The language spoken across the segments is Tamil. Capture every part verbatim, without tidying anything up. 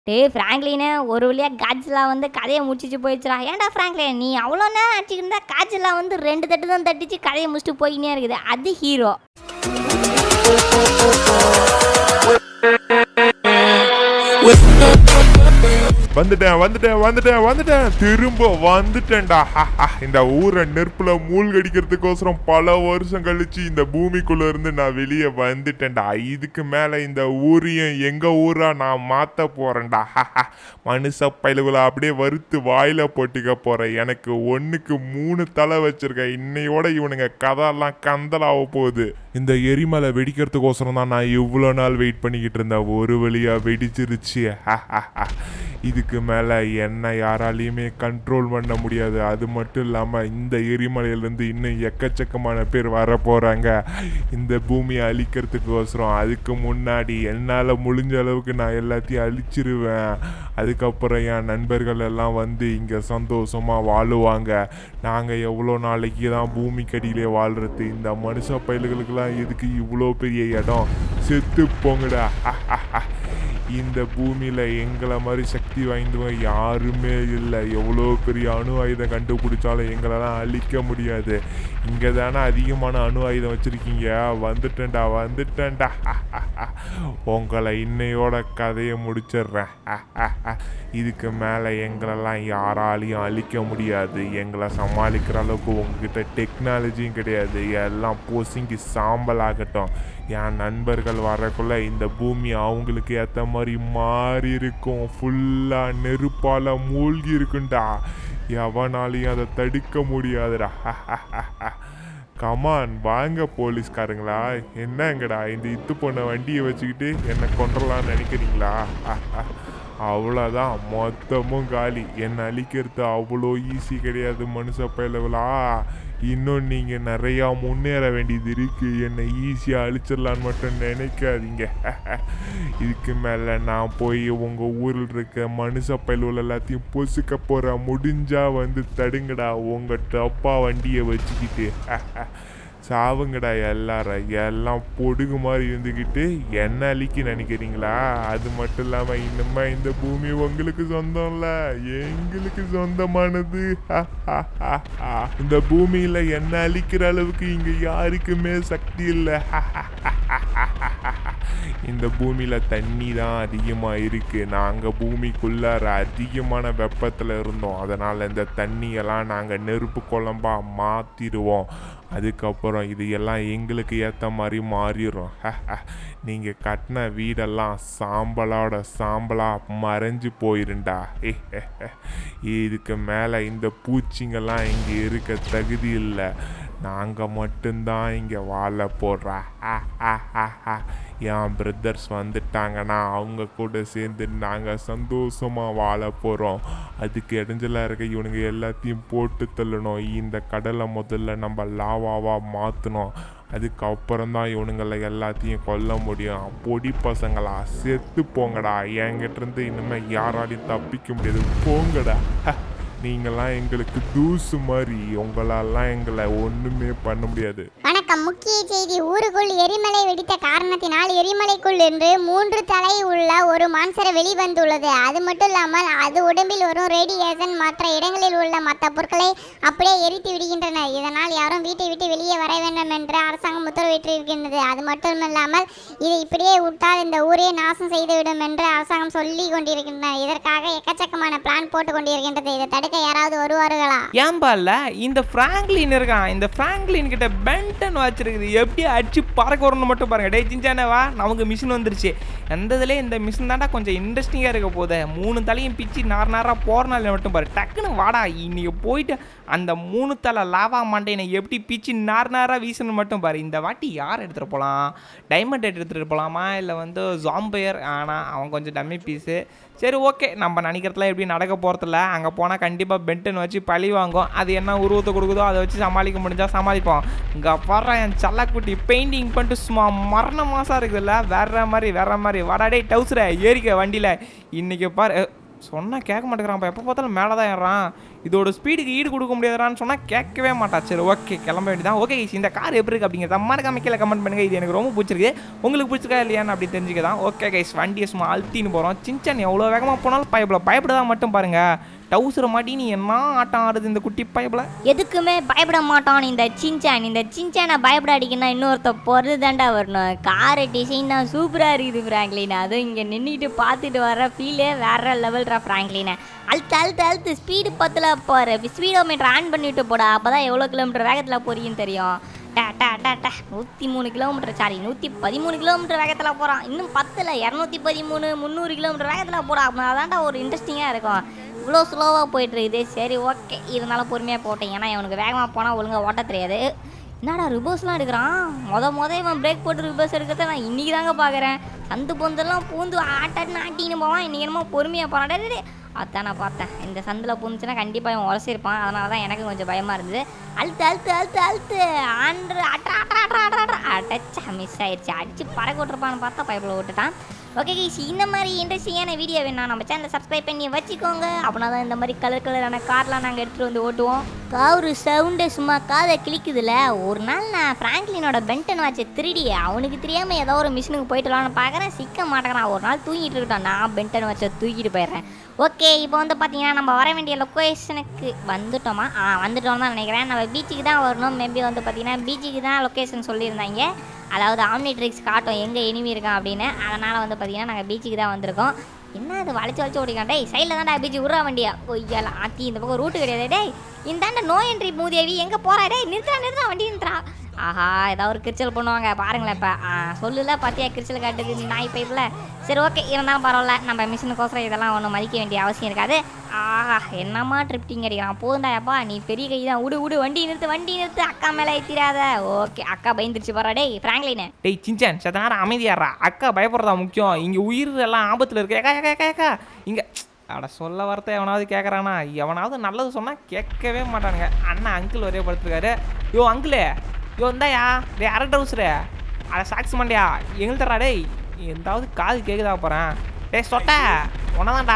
டேய் ஃப்ராங்க்லினு ஒரு வழியா காட்ஜிலா வந்து கதையை முடிச்சிச்சு போயிடுச்சுடா. ஏன்டா ஃப்ராங்க்லின் நீ அவ்வளோ நேரம் அடிச்சுக்கிட்டு இருந்தா காட்ஜிலா வந்து ரெண்டு தட்டு தான் தட்டிச்சு கதையை முடிச்சுட்டு போயினே இருக்குது. அது ஹீரோ. வந்துட்டேன் வந்துட்டேன் வந்துட்டேன் வந்துட்டேன் திரும்ப வந்துட்டேன்டா. இந்த ஊரை நெருப்புல மூழ்கடிக்கிறதுக்கோசரம் பல வருஷம் கழிச்சு இந்த பூமிக்குள்ள இருந்து நான் வெளியே வந்துட்டேன்டா. இதுக்கு மேல இந்த ஊரையும் எங்க ஊரா நான் மாத்த போறேன்டா. மனுஷ பயிலுகளை அப்படியே வறுத்து வாயில போட்டுக்க போறேன். எனக்கு ஒண்ணுக்கு மூணு தலை வச்சிருக்கேன். இன்னையோட இவனுங்க கதையெல்லாம் கந்தலாக போகுது. இந்த எரிமலை வெடிக்கிறதுக்கோசரம் தான் நான் இவ்வளோ நாள் வெயிட் பண்ணிக்கிட்டு இருந்தேன். ஒரு வழியா வெடிச்சிருச்சு. இதுக்கு மேலே என்ன யாராலையுமே கண்ட்ரோல் பண்ண முடியாது. அது மட்டும் இல்லாமல் இந்த எரிமலையிலேருந்து இன்னும் எக்கச்சக்கமான பேர் வர போகிறாங்க இந்த பூமியை அழிக்கிறதுக்கோசரம். அதுக்கு முன்னாடி என்னால் முடிஞ்ச அளவுக்கு நான் எல்லாத்தையும் அழிச்சிருவேன். அதுக்கப்புறம் என் நண்பர்கள் எல்லாம் வந்து இங்கே சந்தோஷமாக வாழுவாங்க. நாங்கள் எவ்வளோ நாளைக்கு தான் பூமிக்கடியிலே வாழ்கிறது? இந்த மனுஷ பயல்களுக்கெல்லாம் எதுக்கு இவ்வளோ பெரிய இடம்? செத்து போங்கடா. இந்த பூமியில் எங்களை மாதிரி சக்தி வாய்ந்தவங்க யாருமே இல்லை. எவ்வளோ பெரிய அணு ஆயுதம் கண்டுபிடிச்சாலும் எங்களெல்லாம் அழிக்க முடியாது. இங்கே தானே அதிகமான அணு ஆயுதம் வச்சுருக்கீங்க. வந்துட்டேன்டா வந்துட்டேன்டா. உங்களை இன்னையோட கதையை முடிச்சிடுறேன். இதுக்கு மேலே எங்களெல்லாம் யாராலையும் அழிக்க முடியாது. எங்களை சமாளிக்கிற அளவுக்கு உங்ககிட்ட டெக்னாலஜியும் கிடையாது. எல்லாம் பொசுங்கி சாம்பல் ஆகட்டும். என் நண்பர்கள் வரக்குள்ள இந்த பூமி அவங்களுக்கு ஏற்ற மாதிரி மாறி இருக்கும். ஃபுல்லாக நெருப்பால் மூழ்கி இருக்குண்டா. எவனாலையும் அதை தடுக்க முடியாதுடா. கமான் வாங்க போலீஸ்காரங்களா. என்னங்கடா இந்த இத்து போன வண்டியை வச்சுக்கிட்டு என்னை கொன்றலான்னு நினைக்கிறீங்களா? அவ்வளோதான், மொத்தமும் காலி. என்னை அழிக்கிறது அவ்வளோ ஈஸி கிடையாது மனுஷ பயலவலா. இன்னும் நீங்கள் நிறையா முன்னேற வேண்டியது இருக்குது. என்னை ஈஸியாக அழிச்சிடலான்னு மட்டும் நினைக்காதீங்க. இதுக்கு மேலே நான் போய் உங்கள் ஊரில் இருக்க மனுஷ பயலுவல் எல்லாத்தையும் பொசுக்க போகிறேன். முடிஞ்சால் வந்து தடுங்கடா உங்கள் டப்பா வண்டியை வச்சுக்கிட்டு. சாவுங்கடா எல்லாரும். எல்லாம் பொடுகு மாதிரி இருந்துக்கிட்டு என்ன அழிக்க நினைக்கிறீங்களா? அது மட்டும் இல்லாமல் இன்னுமா இந்த பூமி உங்களுக்கு சொந்தம் இல்லை, எங்களுக்கு சொந்தமானது. இந்த பூமியில் என்ன அழிக்கிற அளவுக்கு இங்கே யாருக்குமே சக்தி இல்லை. இந்த பூமியில் தண்ணி தான் அதிகமாக இருக்குது. நாங்கள் பூமிக்குள்ளார அதிகமான வெப்பத்தில் இருந்தோம். அதனால் இந்த தண்ணியெல்லாம் நாங்கள் நெருப்பு குழம்பாக மாற்றிடுவோம். அதுக்கப்புறம் இது எல்லாம் எங்களுக்கு ஏற்ற மாதிரி மாறிடும். நீங்கள் கட்டின வீடெல்லாம் சாம்பலோட சாம்பலாக மறைஞ்சு போயிருண்டா. இதுக்கு மேலே இந்த பூச்சிங்கெல்லாம் இங்கே இருக்க தகுதி இல்லை. நாங்கள் மட்டும்தான் இங்கே வாழ போடுறா. என் பிரதர்ஸ் வந்துட்டாங்கன்னா அவங்க கூட சேர்ந்து நாங்கள் சந்தோஷமாக வாழ போகிறோம். அதுக்கு இடைஞ்சலாக இருக்க இவனுங்க எல்லாத்தையும் போட்டு தள்ளணும். இந்த கடலை முதல்ல நம்ம லாவாவாக மாற்றணும். அதுக்கப்புறம் தான் இவனுங்களை எல்லாத்தையும் கொல்ல முடியும். பொடி பசங்களா செத்து போங்கடா. என்கிட்டருந்து இனிமேல் யாராலையும் தப்பிக்க முடியாது. போங்கடா. நீங்களாம் எங்களுக்கு தூசு மாதிரி. உங்களாலாம் எங்களை ஒன்றுமே பண்ண முடியாது. வணக்கம். முக்கிய செய்தி. ஊருக்குள் எரிமலை வெடித்த காரணத்தினால் எரிமலைக்குள் இருந்து மூன்று தலை உள்ள ஒரு மான்சரை வெளிவந்துள்ளது. அது மட்டும் இல்லாமல் அது உடம்பில் வரும் ரேடியேஷன் மற்ற இடங்களில் உள்ள மற்ற பொருட்களை அப்படியே எரித்து விடுகின்றன. இதனால் யாரும் வீட்டை விட்டு வெளியே வர வேண்டும் என்று அரசாங்கம் உத்தரவிட்டிருக்கின்றது. அது மட்டும் இல்லாமல் இதை இப்படியே விட்டால் இந்த ஊரையே நாசம் செய்துவிடும் என்று அரசாங்கம் சொல்லி கொண்டிருக்கின்றனர். இதற்காக எக்கச்சக்கமான பிளான் போட்டு கொண்டிருக்கின்றது. இதை தடுக்க யாராவது வருவார்களா? ஏன்பா இந்த பிராங்க்லின் இருக்கான். இந்த பிராங்க்லின் கிட்ட பென்டன் வச்சிருக்குது. எப்படி அடிச்சு பறக்க வரணும்னு மட்டும் பாருங்க. டே சிஞ்சானவா, நமக்கு மிஷின் வந்துருச்சு. எந்த இதுலேயே இந்த மிஷின் தாண்டா கொஞ்சம் இன்ட்ரெஸ்டிங்காக இருக்க போகுது. மூணு தலையும் பிச்சு நார் நாராக போகிறனால மட்டும் பாரு. டக்குன்னு வாடா இன்னைக்கு போயிட்டு அந்த மூணு தலை லாவா மண்டையை எப்படி பிச்சு நார் நாராக வீசணும் மட்டும் பாரு. இந்த வாட்டி யார் எடுத்துகிட்டு போகலாம்? டைமண்ட் எடுத்துகிட்டு போகலாமா இல்லை வந்து ஜாம்பயர்? ஆனால் அவன் கொஞ்சம் டம்மி பீஸு. சரி ஓகே, நம்ம நினைக்கிறதுலாம் எப்படி நடக்க போகிறதில்ல. அங்கே போனால் கண்டிப்பாக பென்டன் வச்சு பழி வாங்கும். அது என்ன உருவத்தை கொடுக்குதோ அதை வச்சு சமாளிக்க முடிஞ்சால் சமாளிப்போம். இங்கே வர்ற என் சல்லக்குட்டி பெயிண்டிங் பண்ணிட்டு சும்மா மரண மாதம் இருக்குதுல்ல. வேற மாதிரி வேற மாதிரி வடாடே டவுசரை ஏறிக்க வண்டியில். இன்றைக்கி பாரு சொன்னால் கேட்க மாட்டேங்கிறான்ப்பா. எப்போ பார்த்தாலும் மேலே தான் ஏறான். இதோட ஸ்பீடுக்கு ஈடு கொடுக்க முடியாதான்னு சொன்னால் கேட்கவே மாட்டா. சரி ஓகே கிளம்ப வேண்டியதான். ஓகே இந்த கார் எப்படி இருக்குது அப்படிங்கிறத மறக்காம கீழே கமெண்ட் பண்ணுங்கள். இது எனக்கு ரொம்ப பிடிச்சிருக்கு, உங்களுக்கு பிடிச்சிருக்கா இல்லையான்னு அப்படி தெரிஞ்சுக்க தான். ஓகே கைஸ் வண்டியை சும்மா அழுத்தின்னு போகிறோம். சின்சான் எவ்வளோ வேகமாக போனாலும் பயப்பட பயப்படதான் மட்டும் பாருங்கள். டவுசரை மாட்டி நீ என்ன ஆட்டம் ஆடுது இந்த குட்டி பயப்பட. எதுக்குமே பயப்பட மாட்டான் இந்த சின்சான். இந்த சின்சானை பயப்பட அடிக்கணும் இன்னொருத்த பொருள் தாண்டா வரணும். காரு டிசைன் தான் சூப்பராக இருக்குது ஃப்ராங்க்லின். அதுவும் இங்கே நின்றுட்டு பார்த்துட்டு வர ஃபீலே வேற லெவல்ரா ஃப்ராங்க்லின். அழுத்து அழுத்து அழுத்து ஸ்பீடு பத்தில் போகிற ஸ்பீடோ மீட்டர் ஆன் பண்ணிவிட்டு போடா. அப்போ தான் எவ்வளோ கிலோமீட்டர் வேகத்தில் போறீங்கன்னு தெரியும். டா டா டா டா நூற்றி மூணு கிலோமீட்டர் சாரி நூற்றி பதிமூணு கிலோமீட்டர் வேகத்தில் போகிறான். இன்னும் பத்தில் இரநூத்தி பதிமூணு முந்நூறு கிலோமீட்டர் வேகத்தில் போகிறான். அப்படின்னா அதான்டா ஒரு இன்ட்ரெஸ்டிங்காக இருக்கும். இவ்வளோ ஸ்லோவாக போயிட்டுருக்குது. சரி ஓகே இருந்தாலும் பொறுமையாக போட்டேன். ஏன்னா இவனுக்கு வேகமாக போனால் ஒழுங்காக ஓட்ட தெரியாது. என்னடா ரிவர்ஸ்லாம் எடுக்கிறான். மொதல் மொதல் இவன் பிரேக் போட்டு ரிவர்ஸ் எடுக்கிறத நான் இன்றைக்கி தாங்க பார்க்குறேன். சந்து பொந்தெல்லாம் பூந்து ஆட்டான்னு ஆட்டின்னு போவான். இன்றைக்கி என்னமோ பொறுமையாக போனான். டே அதான் நான் பார்த்தேன். இந்த சந்தில் பூந்துச்சுன்னா கண்டிப்பாக இவன் உரசிருப்பான். அதனால தான் எனக்கு கொஞ்சம் பயமாக இருந்தது. அழுத்து அழுத்து அழுத்து அழுத்து ஆண்டு அட்ரா அட்ரா அட்ரா அட்ரா அட்ரா அடைச்சா மிஸ் ஆயிடுச்சு. அடிச்சு பறக்க விட்டுருப்பான்னு பார்த்தா பைப்பில் விட்டுட்டான். ஓகே கைஸ் இந்த மாதிரி இன்ட்ரெஸ்டிங்கான வீடியோ வேணா நம்ம சேனலை சப்ஸ்கிரைப் பண்ணி வச்சுக்கோங்க. அப்படின்னா தான் இந்த மாதிரி கலர் கலரான கார்லாம் நாங்கள் எடுத்துகிட்டு வந்து ஓட்டுவோம். காரு சவுண்டு சும்மா காதை கிளிக்குதுல. ஒரு நாள் நான் ஃப்ராங்க்லினோட பென்டன் வாட்சை திருடி அவனுக்கு தெரியாமல் ஏதோ ஒரு மிஷினுக்கு போயிட்டுலான்னு பார்க்குறேன். சிக்க மாட்டேங்கிறான். ஒரு நாள் தூங்கிட்டு இருக்கட்டான். நான் பென்டன் வாட்சை தூக்கிட்டு போயிடுறேன். ஓகே இப்போ வந்து பார்த்தீங்கன்னா நம்ம வர வேண்டிய லொக்கேஷனுக்கு வந்துட்டோமா? ஆ வந்துட்டோம் தான் நினைக்கிறேன். நம்ம பீச்சுக்கு தான் வரணும். மேபி வந்து பார்த்தீங்கன்னா பீச்சுக்கு தான் லொக்கேஷன் சொல்லியிருந்தாங்க. அதாவது ஆம்னிட்ரிக்ஸ் காட்டும் எங்கே எனிமி இருக்கான் அப்படின்னு. அதனால் வந்து பார்த்தீங்கன்னா நாங்கள் பீச்சுக்கு தான் வந்திருக்கோம். என்ன அது வளைச்சு வளைச்சு ஓடிக்கான். டேய் சைடில் தான்டா பீச்சு விட்றா வண்டியா. கொய்யால ஆத்தி இந்த பக்கம் ரூட்டு கிடையாது. டேய் இந்தாண்ட நோ என்ட்ரி மூதேவி எங்கே போகிறா? டேய் நிறுத்தா நிறுத்தா வண்டி நிறுத்துறா. ஆஹா ஏதாவது ஒரு கிரிச்சல் பண்ணுவாங்க பாருங்களேன். இப்போ சொல்லல பார்த்தியா கிரிச்சல் காட்டுது நாய் பைப்பில். சரி ஓகே இருந்தாலும் பரவாயில்ல. நம்ம மிஷினுக்கோசரம் இதெல்லாம் ஒன்றும் மதிக்க வேண்டிய அவசியம் இருக்காது. ஆஹா என்னம்மா ட்ரிப்டிங் அடிக்கிறான். போதுண்டாப்பா நீ பெரிய கை தான். விடு விடு வண்டி நிறுத்து வண்டி நிறுத்து. அக்கா மேலே ஏற்றிடாத. ஓகே அக்கா பயந்துருச்சு போகிறா. டேய் ஃப்ராங்க்லின் டேய் சின்சான் சத்த நேரம் அமைதியாடுறா. அக்கா பயப்படுறதா முக்கியம். இங்கே உயிர் எல்லாம் ஆபத்தில் இருக்கு. ஏக்கா ஏக்கா ஏக்கா இங்கே அட சொல்ல வரத்த எவனாவது கேட்குறானா? எவனாவது நல்லது சொன்னால் கேட்கவே மாட்டானுங்க. அண்ணா அங்கிள் ஒரே படுத்துருக்காரு. யோ அங்கிளே யோ இந்தாயா டே அரை டவுசரு அட சாக்ஸ் மண்டியா எங்கள்கிட்டரா. டேய் எந்தாவது காது கேட்குதா போகிறேன். டே சொட்ட உன்னதான்டா.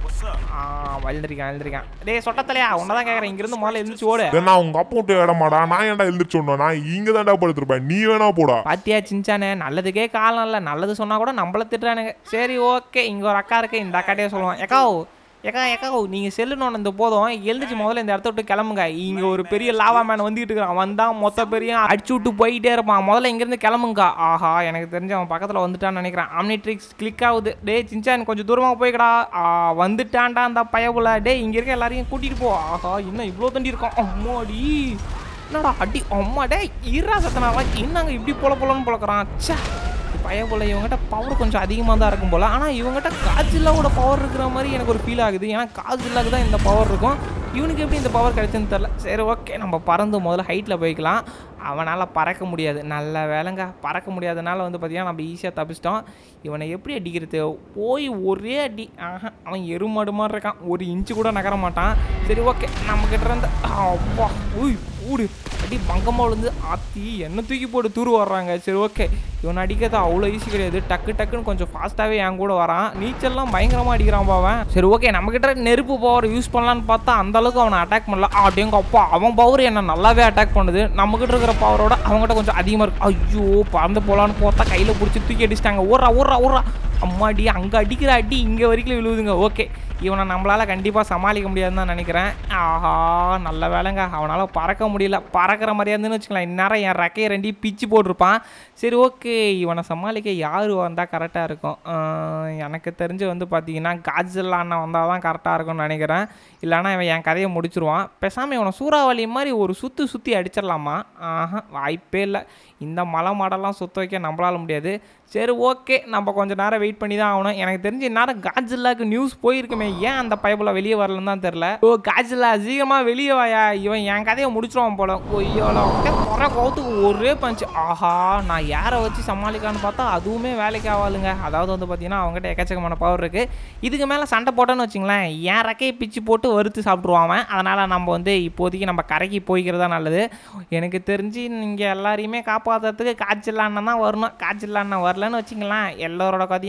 ஆ வளர்ந்துருக்கான் எழுந்திருக்கான். டே சொட்டத்தலையா உன்னதான் கேட்குறேன். இங்கிருந்து முதல்ல எழுந்திரிச்சு ஓடு. நான் உங்க அப்பா விட்டு இடமாடா. நான் ஏன்டா எழுந்திரிச்சு சொன்னோம். நான் இங்க தான்டா படுத்துருப்பேன். நீ வேணா போடா. பாத்தியா சின்சானே நல்லதுக்கே காலம் இல்லை. நல்லது சொன்னா கூட நம்மள திட்டுறானுங்க. சரி ஓகே இங்கே ஒரு அக்கா இருக்கு. இந்த அக்காட்டே சொல்லுவான். ஏக்கா ஏக்கா ஏக்கா நீங்கள் செல்லுன்னு இந்த போதும் எழுந்திரிச்சு முதல்ல இந்த இடத்த விட்டு கிளம்புங்க. இங்கே ஒரு பெரிய லாவா மேன் வந்துட்டு இருக்கிறான். வந்தால் மொத்த பெரிய அடிச்சு விட்டு போயிட்டே இருப்பான். முதல்ல இங்கேருந்து கிளம்புங்க. ஆஹா எனக்கு தெரிஞ்சு அவன் பக்கத்தில் வந்துட்டான்னு நினைக்கிறேன். ஆம்னிட்ரிக்ஸ் கிளிக் ஆகுது. டே சின்சான் கொஞ்சம் தூரமாக போய்க்கடா. வந்துட்டான்டா அந்த பயபுல. டே இங்கே இருக்க எல்லாரையும் கூட்டிகிட்டு போ. ஆஹா இன்னும் இவ்வளோ தண்டி இருக்கான். அம்மாடி என்னடா அடி அம்மா. டே ஈரா சத்தனாவா என்னங்க இப்படி போல போலன்னு போலக்கிறான். சே பய போல் இவங்ககிட்ட பவர் கொஞ்சம் அதிகமாக தான் இருக்கும் போல். ஆனால் இவங்ககிட்ட காஜில்லாவோட பவர் இருக்கிற மாதிரி எனக்கு ஒரு ஃபீல் ஆகுது. ஏன்னா காஜில்லாவுக்கு தான் இந்த பவர் இருக்கும். இவனுக்கு எப்படி இந்த பவர் கிடைச்சுன்னு தெரில. சரி ஓகே நம்ம பறந்து முதல்ல ஹைட்டில் போய்க்கலாம். அவனால் பறக்க முடியாது. நல்ல வேலைங்க பறக்க முடியாதனால வந்து பார்த்திங்கன்னா நம்ம ஈஸியாக தப்பிச்சிட்டோம். இவனை எப்படி அடிக்கிறது? போய் ஒரே அடி. ஆஹா அவன் எருமாடு மாதிரி இருக்கான். ஒரு இன்ச்சு கூட நகர மாட்டான். சரி ஓகே நம்மக்கிட்ட இருந்து அப்பா ஊய் ஊடு அடி பங்கமாக விழுந்து ஆத்தி என்ன தூக்கி போட்டு தூர் வர்றாங்க. சரி ஓகே இவன் அடிக்கிறது அவ்வளோ ஈஸி கிடையாது. டக்கு டக்குன்னு கொஞ்சம் ஃபாஸ்ட்டாகவே என் கூட வரான். நீச்சல்லாம் பயங்கரமாக அடிக்கிறான் பாவன். சரி ஓகே நம்மக்கிட்ட நெருப்பு பவர் யூஸ் பண்ணலான்னு பார்த்தா அந்தளவுக்கு அவனை அட்டாக் பண்ணல. அப்படிங்க அப்பா அவன் பவர் என்ன நல்லாவே அட்டாக் பண்ணுது. நம்மக்கிட்ட இருக்கிற பவரோட அவங்ககிட்ட கொஞ்சம் அதிகமாக இருக்கு. ஐயோ பறந்து போகலான்னு பார்த்தா கையில் பிடிச்சி தூக்கி அடிச்சிட்டாங்க. ஊறா ஊறா ஊறா அம்மாடி அங்கே அடிக்கிற அடி இங்கே வரைக்கும் விழுவுதுங்க. ஓகே இவனை நம்மளால் கண்டிப்பாக சமாளிக்க முடியாதுன்னு தான் நினைக்கிறேன். ஆஹா நல்ல வேலைங்க அவனால் பறக்க முடியல. பறக்கிற மாதிரியா இருந்துன்னு வச்சுக்கலாம் இந்நேரம் என் ரெக்கையை ரெண்டையும் பிச்சு போட்டிருப்பான். சரி ஓகே இவனை சமாளிக்க யார் வந்தால் கரெக்டாக இருக்கும்? எனக்கு தெரிஞ்சு வந்து பார்த்தீங்கன்னா காட்ஜில்லா அண்ணன் வந்தால் தான் கரெக்டாக இருக்கும்னு நினைக்கிறேன். இல்லைனா இவன் என் கதையை முடிச்சிருவான். பேசாமல் இவனை சூறாவளி மாதிரி ஒரு சுற்றி சுற்றி அடிச்சிடலாமா? ஆஹா வாய்ப்பே இல்லை. இந்த மலை மாடெல்லாம் சுற்ற வைக்க நம்மளால முடியாது. சரி ஓகே நம்ம கொஞ்சம் நேரம் வெயிட் பண்ணி தான் ஆகணும். எனக்கு தெரிஞ்சு இந்நேரம் காட்ஜில்லாக்கு நியூஸ் போயிருக்குமே. ஏன் அந்த பைப்பில் வெளியே வரலன்னு தான் தெரில. ஓ காட்ஜில்லா சீக்கிரமாக வெளியே வாயா. இவன் என் கதையை முடிச்சிருவான் போல. கொய்யோல குறை கோத்துக்கு ஒரே பஞ்சு. ஆஹா நான் யாரை வச்சு சமாளிக்கான்னு பார்த்தா அதுவுமே வேலைக்கு ஆகாதுங்க. அதாவது வந்து பார்த்தீங்கன்னா அவங்ககிட்ட எக்கச்சக்கமான பவர் இருக்குது. இதுக்கு மேலே சண்டை போட்டோன்னு வச்சுங்களேன் என் ரெக்கையை பிச்சு போட்டு வறுத்து சாப்பிட்ருவான். அதனால் நம்ம வந்து இப்போதைக்கு நம்ம கரைக்கு போய்க்கிறதா நல்லது. எனக்கு தெரிஞ்சு நீங்கள் எல்லாரையுமே காப்பாற்றுறதுக்கு காட்ஜில்லா அண்ணன் தான் வரணும். காட்ஜில்லா அண்ணன் வரலன்னு வச்சுங்களேன் எல்லோரோட கதையும்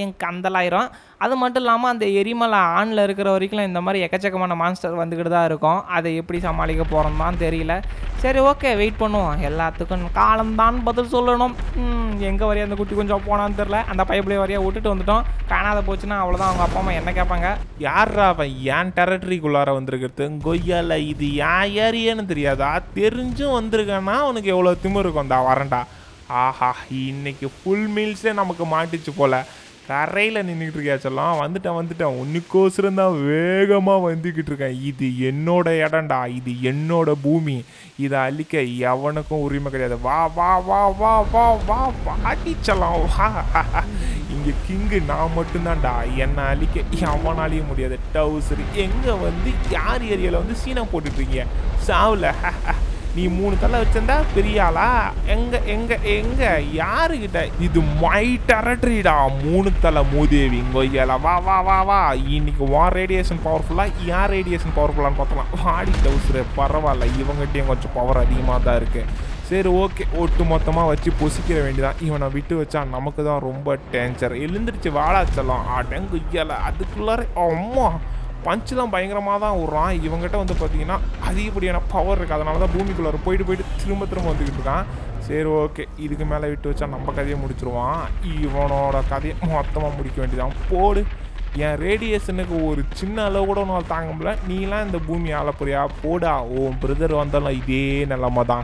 மறுபடியும் கந்தலாயிரும். அது மட்டும் இல்லாமல் அந்த எரிமலை ஆணில் இருக்கிற வரைக்கும் இந்த மாதிரி எக்கச்சக்கமான மான்ஸ்டர் வந்துக்கிட்டு தான் இருக்கும். அதை எப்படி சமாளிக்க போகிறோம் தான் தெரியல. சரி ஓகே வெயிட் பண்ணுவோம். எல்லாத்துக்கும் காலம்தான் பதில் சொல்லணும். எங்கே வரையா அந்த குட்டி கொஞ்சம் போனான்னு தெரில. அந்த பைப்லேயே வரையா விட்டுட்டு வந்துட்டோம். காணாத போச்சுன்னா அவ்வளோதான். அவங்க அப்பா அம்மா என்ன கேட்பாங்க, யாரா அவன் ஏன் டெரிட்டரிக்குள்ளார வந்திருக்கிறது? கொய்யால இது யார் ஏரியான்னு தெரியாதா? தெரிஞ்சும் வந்திருக்கேன்னா அவனுக்கு எவ்வளோ திமிரு இருக்கும். தான் வரண்டா. ஆஹா இன்னைக்கு ஃபுல் மீல்ஸே நமக்கு மாட்டிச்சு போல. கரையில் நின்றுக்கிட்டு இருக்கியாச்செல்லாம் வந்துட்டேன் வந்துட்டேன் உன்னுக்கோசரம் தான் வேகமாக வந்துக்கிட்டு இருக்கேன். இது என்னோட இடம்டா, இது என்னோட பூமி, இதை அழிக்க எவனுக்கும் உரிமை கிடையாது. வா வா வா வா வா வா அடிச்சலாம் வா. இங்கே கிங்கு நான் மட்டும்தான்டா, என்னை அழிக்க எவனாலேயே முடியாது. டவுசரி எங்கே வந்து யார் ஏரியாவில் வந்து சீனா போட்டுட்ருக்கீங்க சாவில்? நீ மூணு தலை வச்சிருந்தா பெரிய ஆளா? எங்க எங்க எங்க யாருக்கிட்ட? இது மை டெரிட்டரிடா மூணு தலை மூதேவி. கொய்யால வா வா வா வா. இன்னைக்கு வா ரேடியேஷன் பவர்ஃபுல்லா, யார் ரேடியேஷன் பவர்ஃபுல்லான்னு பார்த்தலாம். வாடி டவுசரு பரவாயில்ல, இவங்ககிட்டயும் கொஞ்சம் பவர் அதிகமாக தான் இருக்கு. சரி ஓகே ஒட்டு மொத்தமாக வச்சு பொசிக்கிற வேண்டியதான். இவனை விட்டு வச்சா நமக்கு தான் ரொம்ப டேஞ்சர். எழுந்திரிச்சு வாழாச்சலாம் அடங்குய்யால. அதுக்குள்ளார அம்மா பஞ்செலாம் பயங்கரமாக தான் விட்றான். இவங்ககிட்ட வந்து பார்த்தீங்கன்னா அதிகப்படியான பவர் இருக்குது. அதனால தான் பூமிக்குள்ளார போயிட்டு போயிட்டு திரும்ப திரும்ப வந்துக்கிட்டு இருக்கான். சரி ஓகே இதுக்கு மேலே விட்டு வச்சா நம்ம கதையை முடிச்சிருவான். இவனோட கதையை மொத்தமாக முடிக்க வேண்டியதான். போடு, என் ரேடியேஷனுக்கு ஒரு சின்ன அளவு கூட ஒன்றால் தாங்க முடியல. நீலாம் இந்த பூமி ஆளப்போறியா? போடா, ஓ பிரதர் வந்தாலும் இதே நிலமை தான்.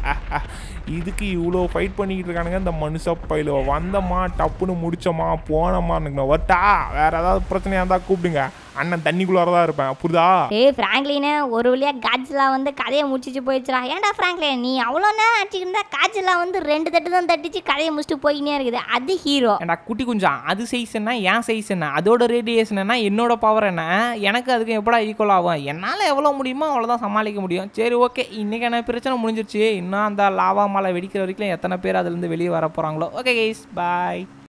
இதுக்கு இவ்வளோ ஃபைட் பண்ணிக்கிட்டு இருக்கானுங்க இந்த மனுஷ பயில. வந்தம்மா டப்புன்னு முடிச்சோமா போனோமா வட்டா. வேற ஏதாவது பிரச்சனையாக இருந்தால் கூப்பிடுங்க, அண்ணன் தண்ணிக்குள்ளார தான் இருப்பேன். புரியுதா? ஏய் ஃப்ராங்க்லினே, ஒரு வழியா காட்ஜிலா வந்து கதையை முடிச்சிட்டு போயிடுச்சுடா. ஏன்டா ஃப்ராங்க்லின் நீ அவ்வளோ நேரம் அடிச்சுக்கிட்டு இருந்தா? காட்ஜிலா வந்து ரெண்டு தட்டு தான் தட்டிச்சு கதையை முடிச்சுட்டு போயினே இருக்குது. அது ஹீரோ. ஏன்டா குட்டி குஞ்சா, அது சைஸ் என்ன, என் சைஸ் என்ன, அதோட ரேடியேஷன் என்ன, என்னோட பவர் என்ன, எனக்கு அதுக்கு எப்படா ஈக்குவல் ஆகும்? என்னால் எவ்வளோ முடியுமோ அவ்வளோதான் சமாளிக்க முடியும். சரி ஓகே இன்னைக்கு என்ன பிரச்சனை முடிஞ்சிருச்சு. இன்னும் அந்த லாவா மலை வெடிக்கிற வரைக்கும் எத்தனை பேர் அதுலேருந்து வெளியே வர போகிறாங்களோ. ஓகே கைஸ் பாய்.